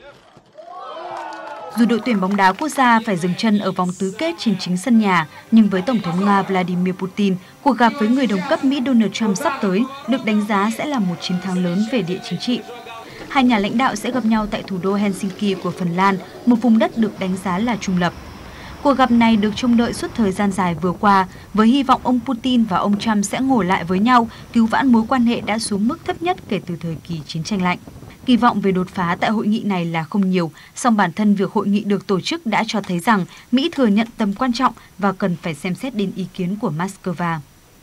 Dù đội tuyển bóng đá quốc gia phải dừng chân ở vòng tứ kết trên chính sân nhà, nhưng với Tổng thống Nga Vladimir Putin, cuộc gặp với người đồng cấp Mỹ Donald Trump sắp tới được đánh giá sẽ là một chiến thắng lớn về địa chính trị. Hai nhà lãnh đạo sẽ gặp nhau tại thủ đô Helsinki của Phần Lan, một vùng đất được đánh giá là trung lập. Cuộc gặp này được trông đợi suốt thời gian dài vừa qua, với hy vọng ông Putin và ông Trump sẽ ngồi lại với nhau, cứu vãn mối quan hệ đã xuống mức thấp nhất kể từ thời kỳ chiến tranh lạnh. Kỳ vọng về đột phá tại hội nghị này là không nhiều, song bản thân việc hội nghị được tổ chức đã cho thấy rằng Mỹ thừa nhận tầm quan trọng và cần phải xem xét đến ý kiến của Moscow.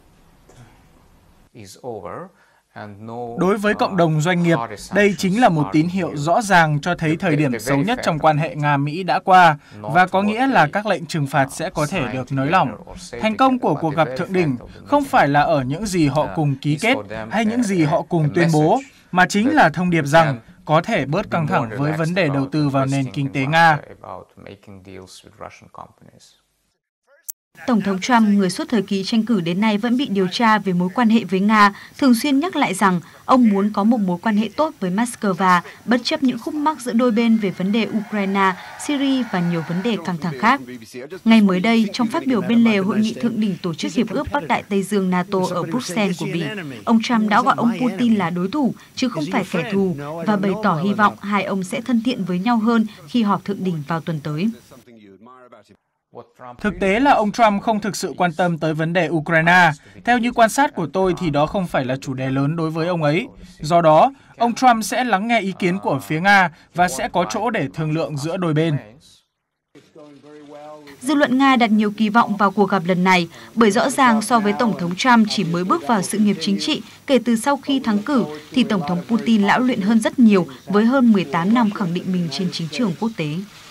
Đối với cộng đồng doanh nghiệp, đây chính là một tín hiệu rõ ràng cho thấy thời điểm xấu nhất trong quan hệ Nga-Mỹ đã qua và có nghĩa là các lệnh trừng phạt sẽ có thể được nới lỏng. Thành công của cuộc gặp thượng đỉnh không phải là ở những gì họ cùng ký kết hay những gì họ cùng tuyên bố, mà chính là thông điệp rằng có thể bớt căng thẳng với vấn đề đầu tư vào nền kinh tế Nga. Tổng thống Trump, người suốt thời kỳ tranh cử đến nay vẫn bị điều tra về mối quan hệ với Nga, thường xuyên nhắc lại rằng ông muốn có một mối quan hệ tốt với Moscow, bất chấp những khúc mắc giữa đôi bên về vấn đề Ukraine, Syria và nhiều vấn đề căng thẳng khác. Ngay mới đây, trong phát biểu bên lề hội nghị thượng đỉnh Tổ chức Hiệp ước Bắc Đại Tây Dương NATO ở Bruxelles của Bỉ, ông Trump đã gọi ông Putin là đối thủ, chứ không phải kẻ thù, và bày tỏ hy vọng hai ông sẽ thân thiện với nhau hơn khi họp thượng đỉnh vào tuần tới. Thực tế là ông Trump không thực sự quan tâm tới vấn đề Ukraine. Theo như quan sát của tôi thì đó không phải là chủ đề lớn đối với ông ấy. Do đó, ông Trump sẽ lắng nghe ý kiến của phía Nga và sẽ có chỗ để thương lượng giữa đôi bên. Dư luận Nga đặt nhiều kỳ vọng vào cuộc gặp lần này, bởi rõ ràng so với Tổng thống Trump chỉ mới bước vào sự nghiệp chính trị kể từ sau khi thắng cử, thì Tổng thống Putin lão luyện hơn rất nhiều với hơn 18 năm khẳng định mình trên chính trường quốc tế.